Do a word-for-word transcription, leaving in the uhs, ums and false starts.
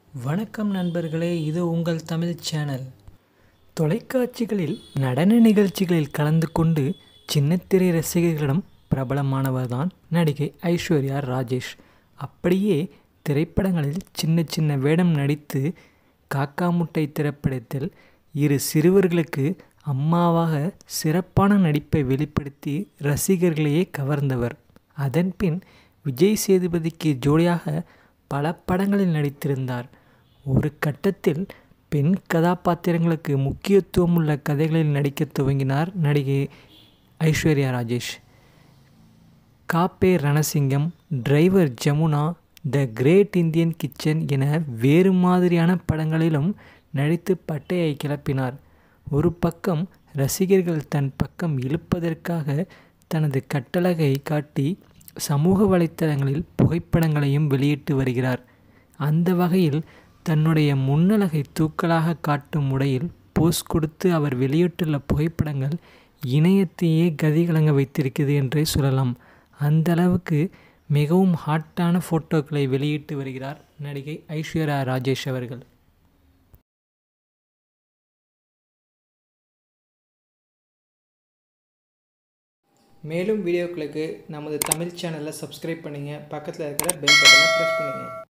வணக்கம் நண்பர்களே, இது உங்கள் தமிழ் சேனல். தொலைக்காட்சிகளில் நடன நிகழ்ச்சிகளில் கலந்து கொண்டு சின்னத்திரை ரசிகர்களிடம் பிரபலமானவர்தான் நடிகை ஐஸ்வர்யா ராஜேஷ். அப்படியே திரைப்படங்களில் சின்ன சின்ன வேடம் நடித்து காக்கா முட்டை திரைப்படத்தில் இரு சிறுவர்களுக்கு அம்மாவாக சிறப்பான நடிப்பை வெளிப்படுத்தி ரசிகர்களையே கவர்ந்தவர். அதன்பின் விஜய் சேதுபதிக்கு ஜோடியாக பல படங்களில் நடித்திருந்தார். ஒரு கட்டத்தில் பெண் கதாபாத்திரங்களுக்கு முக்கியத்துவம் உள்ள கதைகளில் நடிக்க துவங்கினார் நடிகை Aishwarya Rajesh. Ka Pae Ranasingam, driver Jamuna, the great Indian kitchen என வேறு மாதிரியான படங்களிலும் நடித்து பட்டையை கிளப்பினார். ஒரு பக்கம் ரசிகர்கள் தன் பக்கம் இழுப்பதற்காக தனது கட்டழகை காட்டி சமூக வலைத்தளங்களில் புகைப்படங்களையும் வெளியிட்டு வருகிறார். அந்த வகையில் தன்னுடைய முன்னழகை தூக்கலாக காட்டும் முறையில் போஸ் கொடுத்து அவர் வெளியிட்டுள்ள புகைப்படங்கள் இணையத்தையே கதிகலங்க வைத்திருக்கிறது என்றே சொல்லலாம். அந்த அளவுக்கு மிகவும் ஹாட்டான ஃபோட்டோக்களை வெளியிட்டு வருகிறார் நடிகை ஐஸ்வர்யா ராஜேஷ் அவர்கள். மேலும் வீடியோக்களுக்கு நமது தமிழ் சேனலை சப்ஸ்கிரைப் பண்ணுங்கள். பக்கத்தில் இருக்கிற பெல் பட்டனை ப்ரெஸ் பண்ணுங்கள்.